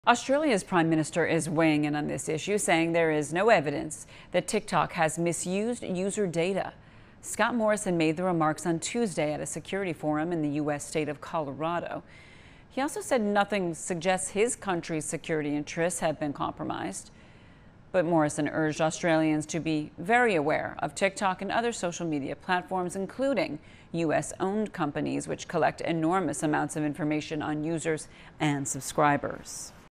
Australia's Prime Minister is weighing in on this issue, saying there is no evidence that TikTok has misused user data. Scott Morrison made the remarks on Tuesday at a security forum in the U.S. state of Colorado. He also said nothing suggests his country's security interests have been compromised. But Morrison urged Australians to be very aware of TikTok and other social media platforms, including U.S.-owned companies, which collect enormous amounts of information on users and subscribers.